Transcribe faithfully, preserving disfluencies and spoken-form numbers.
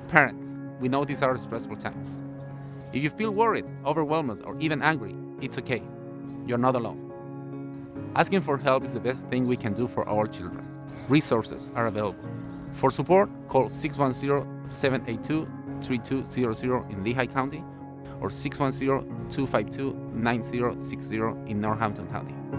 Parents, we know these are stressful times. If you feel worried, overwhelmed, or even angry, it's okay. You're not alone. Asking for help is the best thing we can do for our children. Resources are available. For support, call six one zero, seven eight two, three two zero zero in Lehigh County or six one zero, two five two, nine zero six zero in Northampton County.